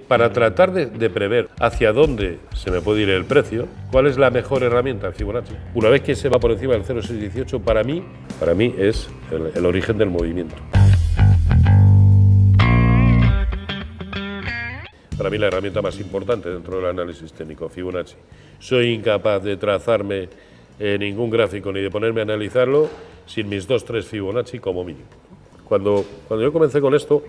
para tratar de prever hacia dónde se me puede ir el precio, ¿cuál es la mejor herramienta? El Fibonacci. Una vez que se va por encima del 0,618, para mí es el origen del movimiento. Para mí la herramienta más importante dentro del análisis técnico, Fibonacci. Soy incapaz de trazarme ningún gráfico ni de ponerme a analizarlo sin mis 2-3 Fibonacci como mínimo. Cuando yo comencé con esto,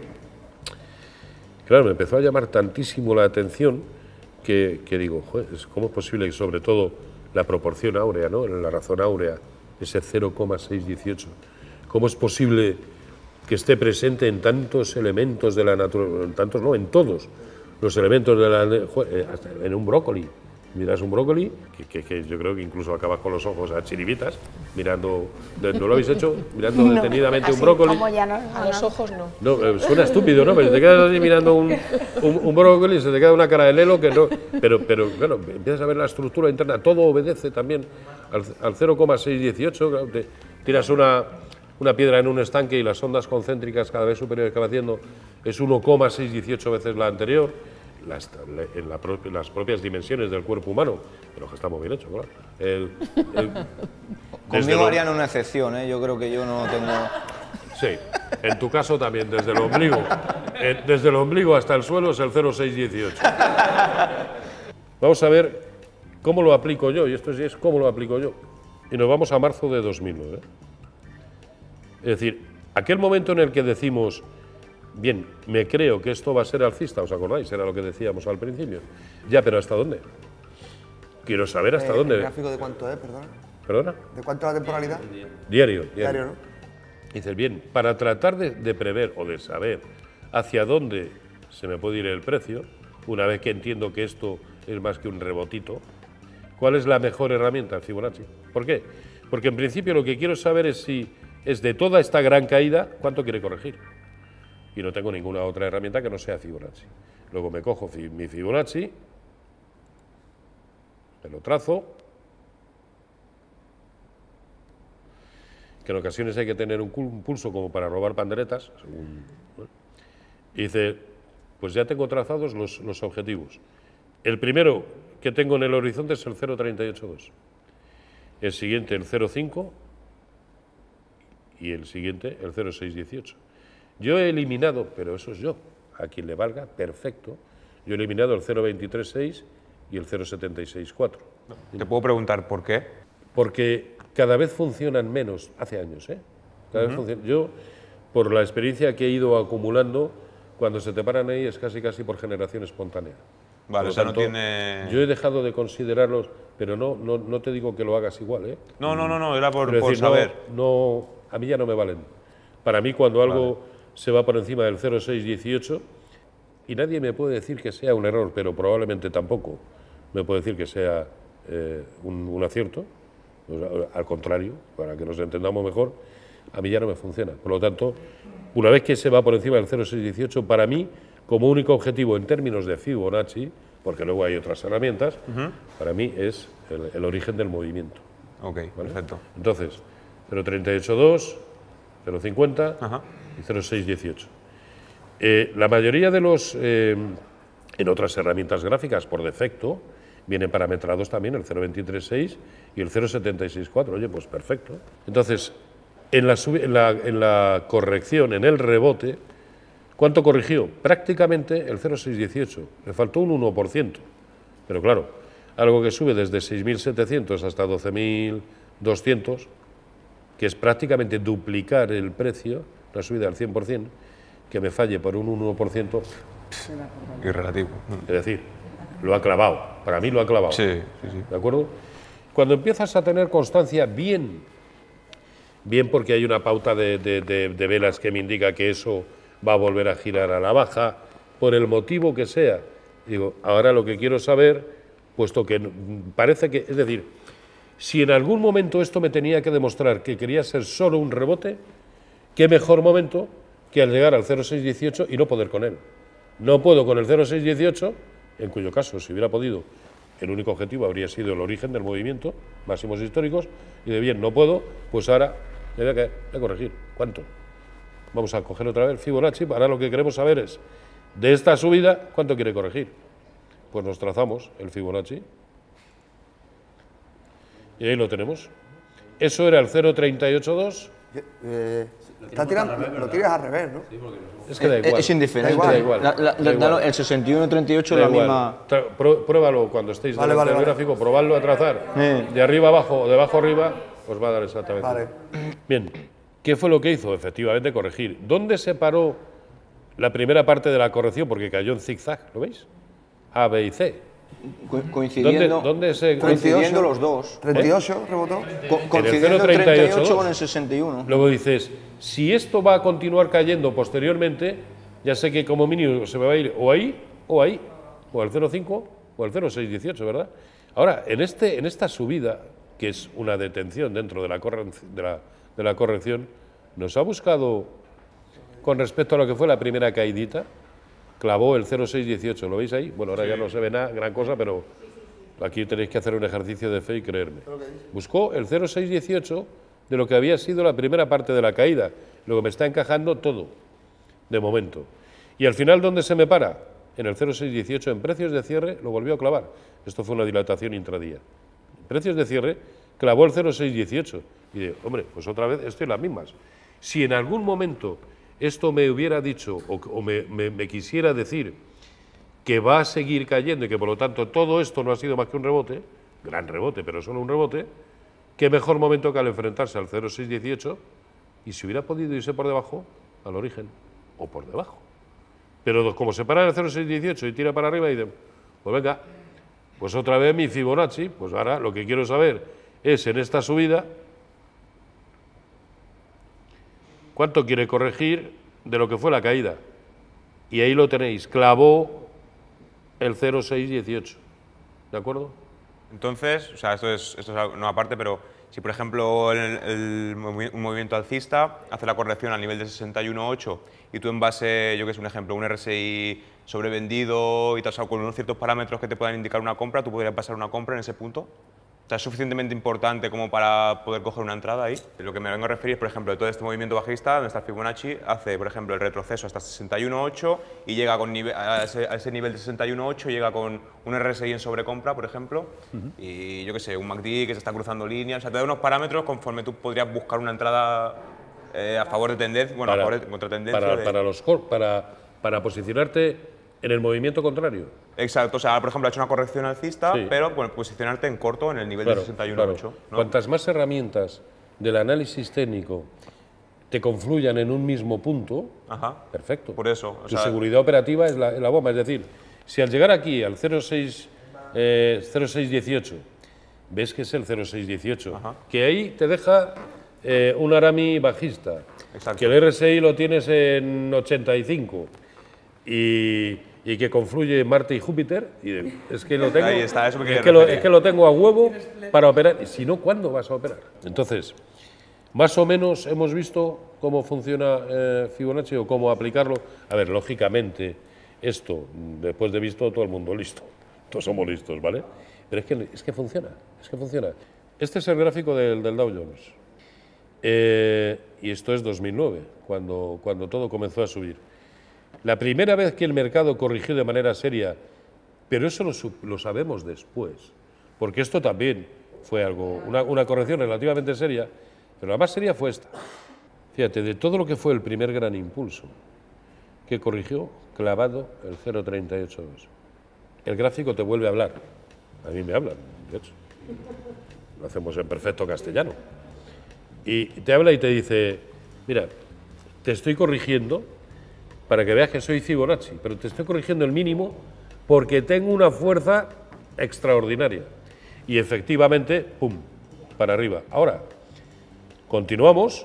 claro, me empezó a llamar tantísimo la atención que digo, joder, ¿cómo es posible que sobre todo la proporción áurea, ¿no? La razón áurea, ese 0,618, cómo es posible que esté presente en tantos elementos de la naturaleza, en tantos no, en todos los elementos de la... hasta en un brócoli. Miras un brócoli, que yo creo que incluso acabas con los ojos a chiribitas, mirando... ¿No lo habéis hecho? Mirando no, detenidamente un brócoli. Ya no, a los ojos no. No, suena estúpido, ¿no? Pero te quedas así mirando un brócoli y se te queda una cara de lelo que no... Pero claro, empiezas a ver la estructura interna, todo obedece también al 0,618, claro, te tiras una piedra en un estanque y las ondas concéntricas cada vez superiores que va haciendo es 1,618 veces la anterior, en las propias dimensiones del cuerpo humano, pero que estamos bien hechos, claro. Conmigo harían una excepción, ¿eh? Yo creo que yo no tengo... Sí, en tu caso también, desde el ombligo hasta el suelo es el 0,618. Vamos a ver cómo lo aplico yo, y esto sí es cómo lo aplico yo. Y nos vamos a marzo de 2009. Es decir, aquel momento en el que decimos, bien, me creo que esto va a ser alcista, ¿os acordáis? Era lo que decíamos al principio. Ya, pero ¿hasta dónde? Quiero saber hasta dónde. ¿El gráfico de cuánto es, perdona? ¿Perdona? ¿De cuánto es la temporalidad? Diario. Diario, ¿no? Dices, bien, para tratar de prever o de saber hacia dónde se me puede ir el precio, una vez que entiendo que esto es más que un rebotito, ¿cuál es la mejor herramienta? El Fibonacci. ¿Por qué? Porque en principio lo que quiero saber es si es de toda esta gran caída, ¿cuánto quiere corregir? Y no tengo ninguna otra herramienta que no sea Fibonacci. Luego me cojo mi Fibonacci, me lo trazo, que en ocasiones hay que tener un pulso como para robar panderetas, y dice, pues ya tengo trazados los objetivos. El primero que tengo en el horizonte es el 0,382, el siguiente el 0,5 y el siguiente el 0,618. Yo he eliminado, pero eso es yo, a quien le valga, perfecto, yo he eliminado el 0,236 y el 0,764. ¿Te puedo preguntar por qué? Porque cada vez funcionan menos, hace años, ¿eh? Cada vez funcionan. Yo, por la experiencia que he ido acumulando, cuando se te paran ahí es casi por generación espontánea. Vale, o sea, no tiene... Yo he dejado de considerarlos, pero no te digo que lo hagas igual, ¿eh? No, era por decir, saber. No, a mí ya no me valen. Para mí, cuando algo se va por encima del 0,618, y nadie me puede decir que sea un error, pero probablemente tampoco me puede decir que sea un acierto, al contrario, para que nos entendamos mejor, a mí ya no me funciona. Por lo tanto, una vez que se va por encima del 0,618, para mí, como único objetivo en términos de Fibonacci, porque luego hay otras herramientas, para mí es el origen del movimiento. Ok, ¿vale? Perfecto. Entonces, 0,382, 0,50 y 0,618. La mayoría de los, en otras herramientas gráficas, por defecto, vienen parametrados también el 0,236 y el 0,764. Oye, pues perfecto. Entonces, en la corrección, en el rebote, ¿cuánto corrigió? Prácticamente el 0,618. Le faltó un 1%. Pero claro, algo que sube desde 6.700 hasta 12.200, que es prácticamente duplicar el precio, una subida al 100%, que me falle por un 1%. Irrelativo. Es decir, lo ha clavado. Para mí lo ha clavado. Sí. ¿De acuerdo? Cuando empiezas a tener constancia, bien porque hay una pauta de velas que me indica que eso va a volver a girar a la baja, por el motivo que sea. Digo, ahora lo que quiero saber, puesto que parece que, es decir, si en algún momento esto me tenía que demostrar que quería ser solo un rebote, qué mejor momento que al llegar al 0,618 y no poder con él. No puedo con el 0,618, en cuyo caso, si hubiera podido, el único objetivo habría sido el origen del movimiento, máximos históricos, y de bien, no puedo, pues ahora me voy a corregir. ¿Cuánto? Vamos a coger otra vez Fibonacci. Ahora lo que queremos saber es De esta subida, ¿cuánto quiere corregir? Pues nos trazamos el Fibonacci. Y ahí lo tenemos. Eso era el 0,382. Lo tiras al revés, ¿no? Es que da igual. Es indiferente. Da igual. Da igual. El 61-38 Da la igual. misma. Pruébalo cuando estéis Vale, delante del vale. gráfico, probadlo a trazar. De arriba abajo o de abajo arriba, os va a dar exactamente. Vale. Bien, ¿qué fue lo que hizo? Efectivamente, corregir. ¿Dónde se paró la primera parte de la corrección? Porque cayó en zigzag, ¿lo veis? A, B y C. Coincidiendo, ¿Dónde se coincidiendo los dos. 38 rebotó. Coincidiendo el 38 con el 61. Luego dices, si esto va a continuar cayendo posteriormente, ya sé que como mínimo se me va a ir o ahí, o ahí, o al 0,5 o al 0,618, ¿verdad? Ahora, en esta subida, que es una detención dentro de la corrección, nos ha buscado, con respecto a lo que fue la primera caidita, clavó el 0,618, ¿lo veis ahí? Bueno, ahora ya no se ve nada, gran cosa, pero aquí tenéis que hacer un ejercicio de fe y creerme. Buscó el 0,618 de lo que había sido la primera parte de la caída, luego me está encajando todo, de momento. Y al final, ¿dónde se me para? En el 0,618, en precios de cierre, lo volvió a clavar. Esto fue una dilatación intradía. En precios de cierre, clavó el 0,618. Y digo, hombre, pues otra vez estoy en las mismas. Si en algún momento esto me hubiera dicho o me quisiera decir que va a seguir cayendo y que por lo tanto todo esto no ha sido más que un rebote, gran rebote, pero solo un rebote, qué mejor momento que al enfrentarse al 0,618 y si hubiera podido irse por debajo al origen o por debajo. Pero como se para en el 0,618 y tira para arriba y dice, pues venga, pues otra vez mi Fibonacci, pues ahora lo que quiero saber es en esta subida ¿cuánto quiere corregir de lo que fue la caída? Y ahí lo tenéis, clavó el 0,618. ¿De acuerdo? Entonces, o sea, esto es no aparte, pero si por ejemplo un movimiento alcista hace la corrección al nivel de 61,8 y tú en base, yo que sé, un ejemplo, un RSI sobrevendido y tasado con unos ciertos parámetros que te puedan indicar una compra, ¿tú podrías pasar una compra en ese punto? O sea, ¿es suficientemente importante como para poder coger una entrada ahí? Lo que me vengo a referir es, por ejemplo, de todo este movimiento bajista, donde está Fibonacci, hace, por ejemplo, el retroceso hasta 61,8 y llega a ese nivel de 61,8, llega con un RSI en sobrecompra, por ejemplo, y yo qué sé, un MACD que se está cruzando líneas, o sea, te da unos parámetros conforme tú podrías buscar una entrada a favor de tendencia, bueno, a favor de contratendencia. Para posicionarte en el movimiento contrario. Exacto, o sea, por ejemplo, ha hecho una corrección alcista, Sí. pero bueno, posicionarte en corto en el nivel de 61,8. ¿no? Cuantas más herramientas del análisis técnico te confluyan en un mismo punto, Ajá. perfecto. Por eso, o Tu sea, seguridad operativa es la bomba. Es decir, si al llegar aquí al 0,618, ves que es el 0,618, Ajá. que ahí te deja un Arami bajista, Exacto. que el RSI lo tienes en 85 y que confluye Marte y Júpiter, y es que lo tengo, Ahí está, eso me quería es que lo referir. tengo a huevo para operar, y si no, ¿cuándo vas a operar? Entonces, más o menos hemos visto cómo funciona Fibonacci o cómo aplicarlo. A ver, lógicamente, esto, después de visto, todo el mundo listo. Todos somos listos, ¿vale? Pero es que funciona, es que funciona. Este es el gráfico del Dow Jones. Y esto es 2009, cuando todo comenzó a subir. La primera vez que el mercado corrigió de manera seria, pero eso lo sabemos después, porque esto también fue una corrección relativamente seria, pero la más seria fue esta. Fíjate, de todo lo que fue el primer gran impulso que corrigió, clavado el 0,382. El gráfico te vuelve a hablar. A mí me hablan, de hecho. Lo hacemos en perfecto castellano. Y te habla y te dice, mira, te estoy corrigiendo para que veas que soy Fibonacci, pero te estoy corrigiendo el mínimo porque tengo una fuerza extraordinaria. Y efectivamente, ¡pum!, para arriba. Ahora, continuamos,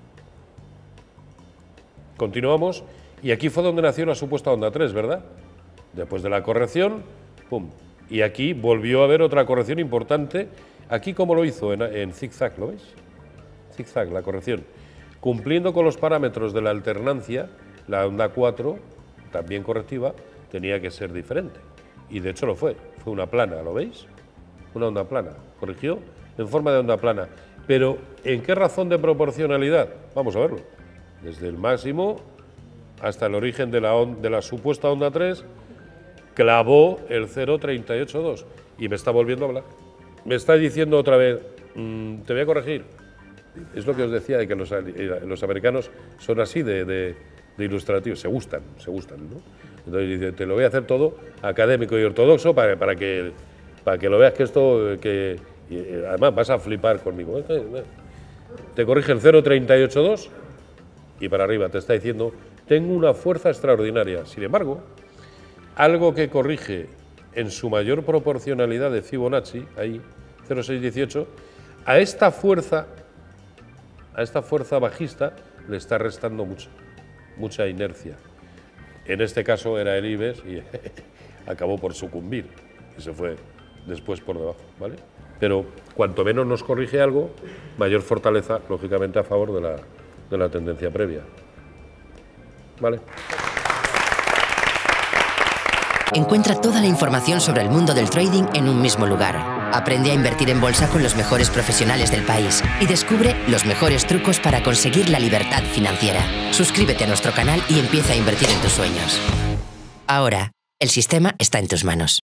y aquí fue donde nació la supuesta onda 3, ¿verdad? Después de la corrección, ¡pum! Y aquí volvió a haber otra corrección importante. Aquí, ¿cómo lo hizo? En zigzag, ¿lo veis? Zigzag, la corrección. Cumpliendo con los parámetros de la alternancia, la onda 4, también correctiva, tenía que ser diferente. Y de hecho lo fue. Fue una plana, ¿lo veis? Una onda plana. Corrigió en forma de onda plana. Pero, ¿en qué razón de proporcionalidad? Vamos a verlo. Desde el máximo hasta el origen de la supuesta onda 3, clavó el 0,382 y me está volviendo a hablar. Me está diciendo otra vez, te voy a corregir. Es lo que os decía, de que los americanos son así de ilustrativos, se gustan, ¿no? Entonces dice, te lo voy a hacer todo académico y ortodoxo para que lo veas que esto, y además vas a flipar conmigo. Te corrige el 0,382 y para arriba te está diciendo, tengo una fuerza extraordinaria. Sin embargo, algo que corrige en su mayor proporcionalidad de Fibonacci, ahí, 0,618, a esta fuerza bajista le está restando mucha inercia. En este caso era el IBEX y acabó por sucumbir y se fue después por debajo, ¿vale? Pero cuanto menos nos corrige algo, mayor fortaleza, lógicamente, a favor de la tendencia previa, ¿vale? Encuentra toda la información sobre el mundo del trading en un mismo lugar. Aprende a invertir en bolsa con los mejores profesionales del país y descubre los mejores trucos para conseguir la libertad financiera. Suscríbete a nuestro canal y empieza a invertir en tus sueños. Ahora, el sistema está en tus manos.